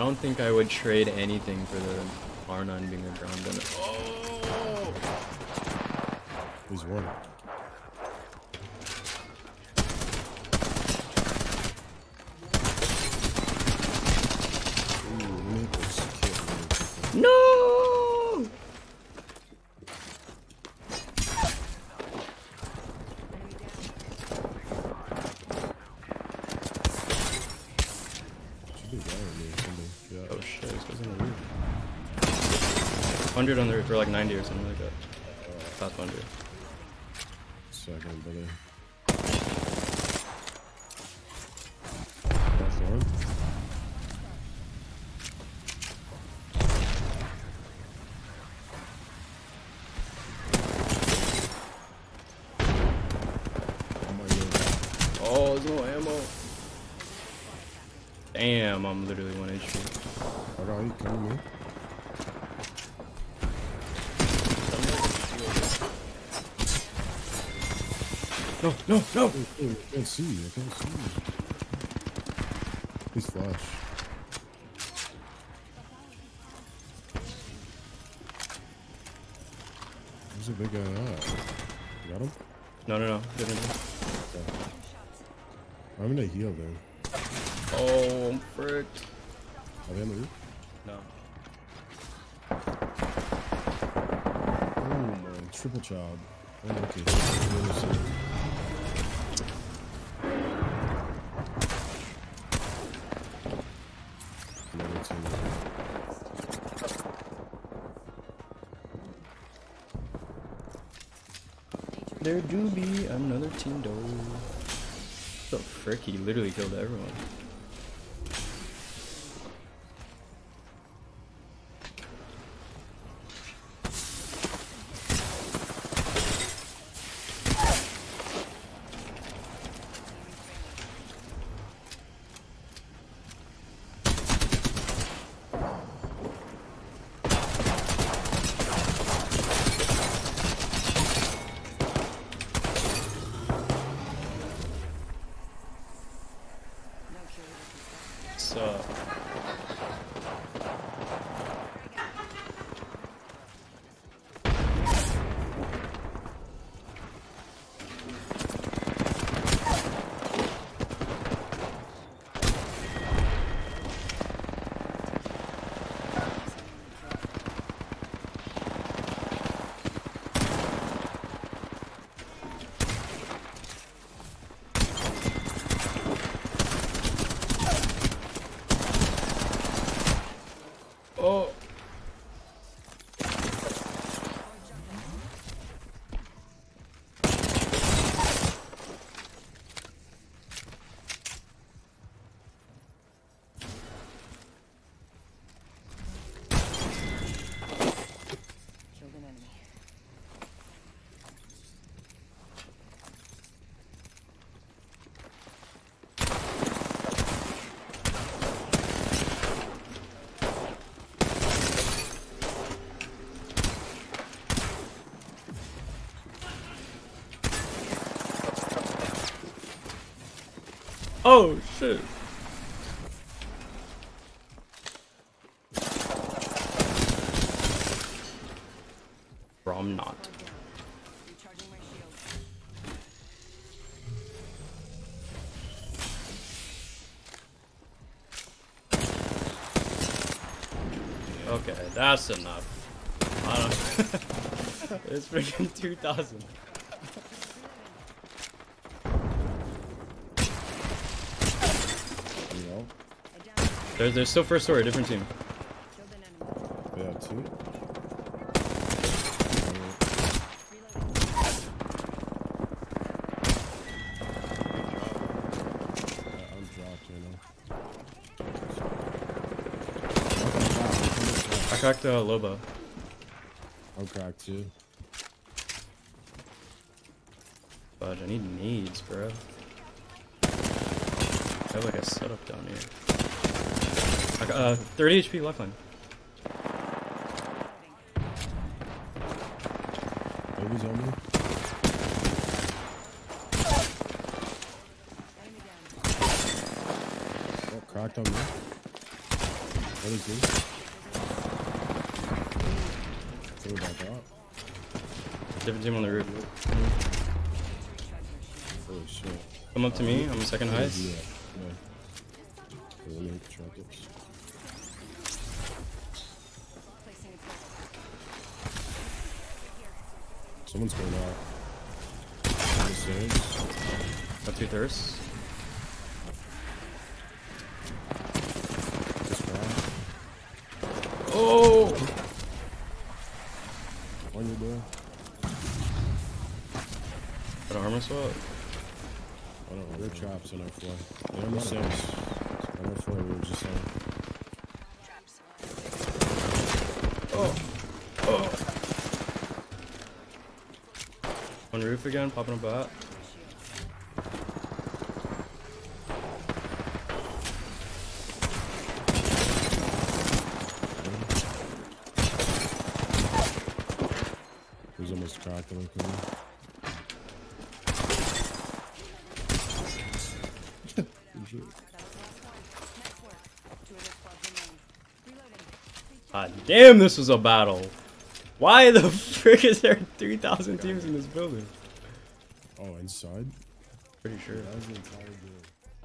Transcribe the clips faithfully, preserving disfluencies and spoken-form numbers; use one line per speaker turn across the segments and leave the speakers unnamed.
don't think I would trade anything for the R nine being a ground gunner. Oh!
He's one.
No! Oh shit, this goes on the roof. one hundred on the roof, or like ninety or something like that. Top one hundred.
Second, brother. Last one.
Oh, there's no ammo. Damn, I'm literally one H P.
Alright, you coming in?
No, no, no!
I can't see you, I can't see you. Please flash. Where's the big guy at? You got him?
No, no, no. Didn't do.
Okay. I'm gonna heal then.
Oh, I'm fricked.
Are they on the roof?
No.
Oh man, triple job. Oh, okay. Another team.
There do be another team though. What the frick? He literally killed everyone. So oh.
Killed an enemy.
Oh shit. Bro, I'm not.
Recharging my shield.
Okay, that's enough. I don't It's freaking two thousand.
You know?
There's there's still first story, different team.
Killed an enemy.
They have two. I'm dropped, you know.
I cracked uh, Loba.
I'm cracked too.
Fudge, I need nades, bro. I have like a setup down here. I got uh, thirty H P lifeline.
Baby's on me.
Enemy down.
Oh, cracked on me. Really good. Throw it back out.
Different team on the roof.
Holy shit.
Come up to me. I'm second highest.
Yeah. Yeah. Okay, let me try this.
Placing a
Someone's going out. On the stairs.
Got two thirsts.
This guy.
Oh!
On your door.
Got an armor swap.
I don't know. There are traps on our floor. They're on the stairs. On our floor, we were just saying.
Oh! Oh! On roof again, popping a bat.
He was almost cracked in the corner.
God damn, this was a battle. Why the frick is there three thousand teams in this building?
Oh, inside?
Pretty sure.
That was the entire game.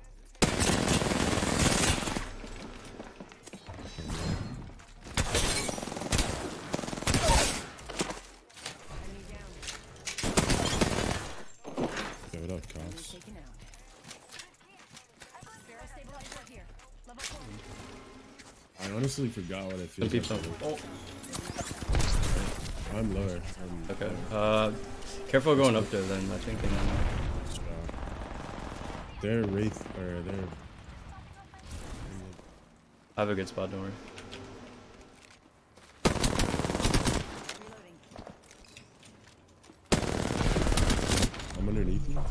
Give it up, cops.
taken out. Barrel stabilizer here. Level four.
I honestly forgot what it
Some
feels
peeps
like.
on. Oh.
I'm lower. I'm
Okay. Uh, careful going up there then. I think they know.
uh, they're wraith or they're
I have a good spot. Don't worry.
Reloading.
I'm underneath you.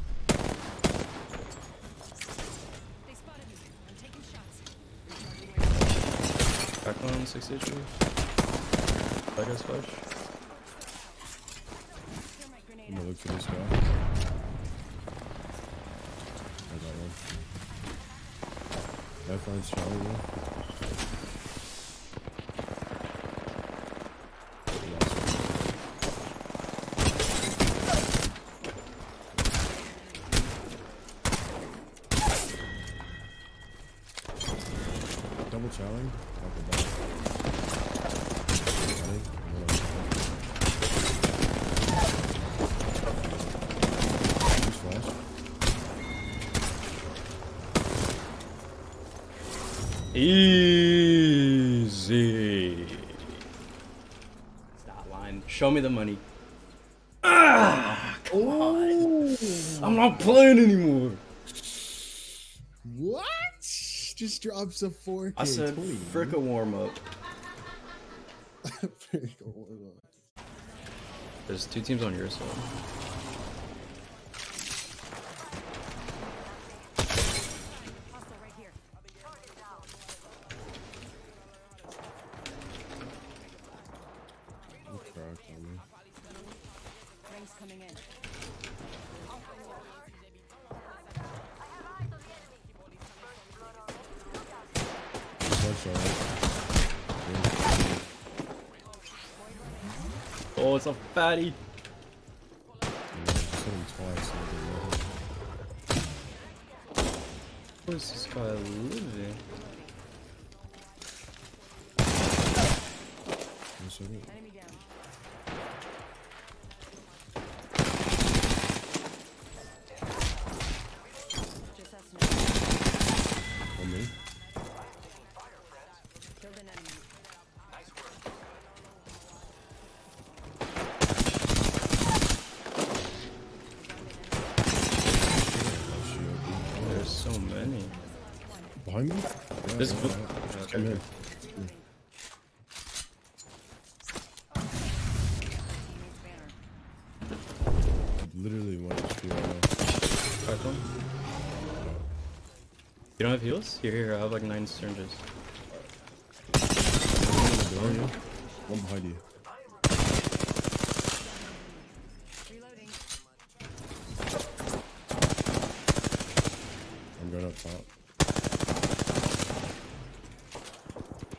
They spotted me. I'm taking shots. Recharging my
Back on sixty H P. That guy's flash.
thermite grenade
I'm gonna
out.
look for this guy. I got one. That finds Charlie though. Double challenge. Like a ball. Challenge. Just flash.
Easy. Stop lying. Show me the money. Ah, come on. I'm not playing anymore.
What? Just drops a four K.
I said frick a warm up. There's two teams on your side.
Hostile right here.
Cracked on me.
Rings coming in.
That's alright.
Oh, it's a fatty.
Just hit him twice. And I didn't know.
Where's this guy living?
Yes, I did.
Enemy down. Just us now.
On me.
Killed an enemy.
Oh, shit.
There's so many.
Behind me? Yeah,
This
yeah,
book.
yeah.
Okay.
Come here.
Teammate's banner.
Literally one H P right now.
Cracked one. You don't have heals? Here, here, I have like nine syringes.
One on the door, yeah. One behind you.
Reloading.
I'm going up top.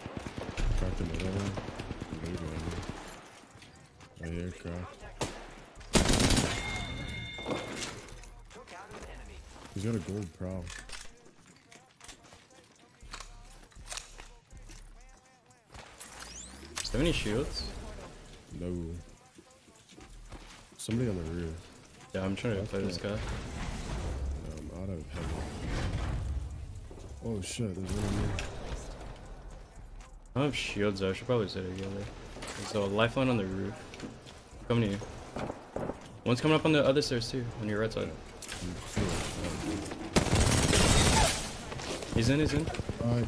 He's got a gold prow.
Is there any shields?
No. Somebody on the rear.
Yeah, I'm trying to play this guy.
No, I'm out of heaven. Oh shit, there's one in there.
I don't have shields though, I should probably sit together. There's a lifeline on the roof. Coming to you. One's coming up on the other stairs too, on your right side. He's in, he's in.
Uh,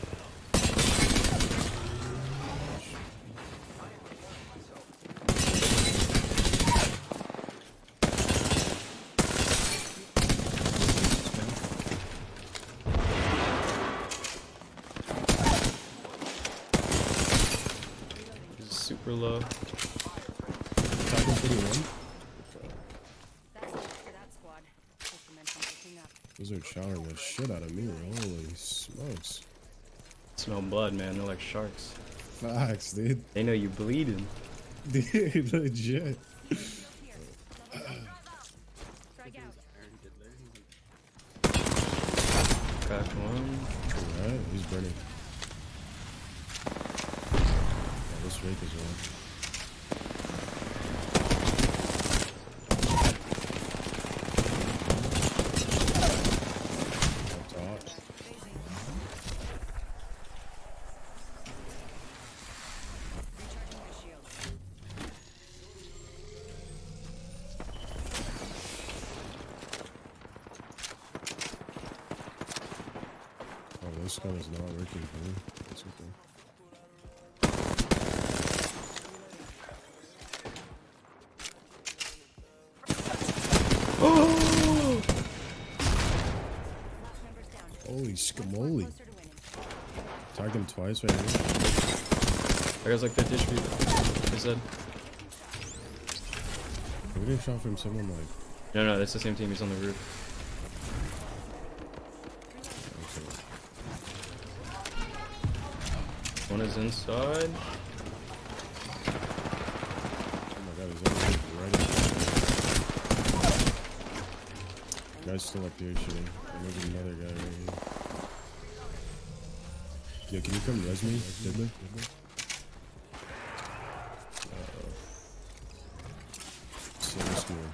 He's super low.
Falcon thirty-one.
That's it for that squad. Just to mention picking up.
Those are showering the shit out of me. Holy smokes.
Smell blood, man. They're like sharks.
Facts, dude.
They know you bleeding.
Dude, legit.
Frag out.
Crack one.
Alright, he's burning. Oh, this rake is one. Up top.
Recharging my shields.
Oh, this gun is not working for me. That's okay.
Oh!
Last member's down.
Holy
One squad
scamoli.
closer to winning.
Tagged him twice right here.
That guy's like fifty H P. He said.
We didn't shot from someone like.
No, no, that's the same team. He's on the roof.
Okay.
One is inside.
Oh my god, he's on the right. Guy's still up here shooting. And there's another guy right here. Yo, can you come res me, Diddler? Uh-oh. So risky one.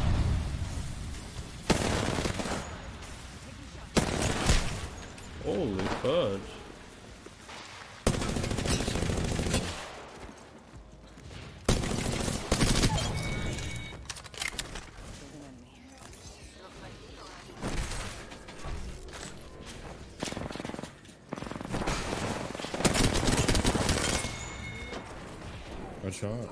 Holy fudge.
There's an enemy.
Got shot.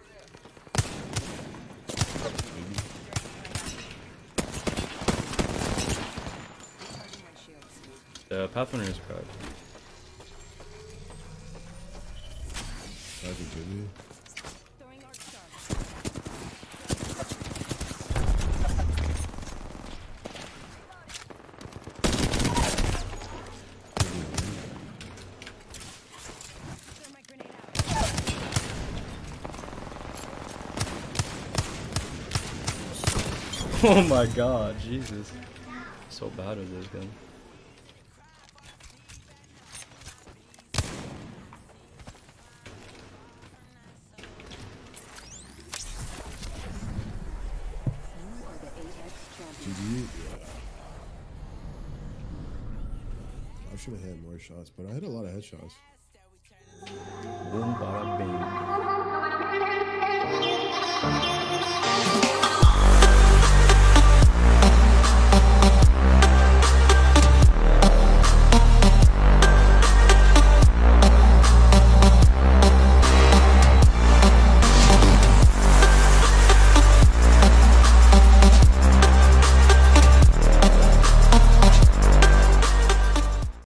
Recharging my shields.
The Pathfinder is cracked.
That's a good one.
Throwing arc star. Throw my grenade out.
Oh my god, Jesus. So bad with this gun.
You are the A X
G
champion.
G? Yeah. I should have had more shots, but I had a lot of headshots.
Boom, bada bing.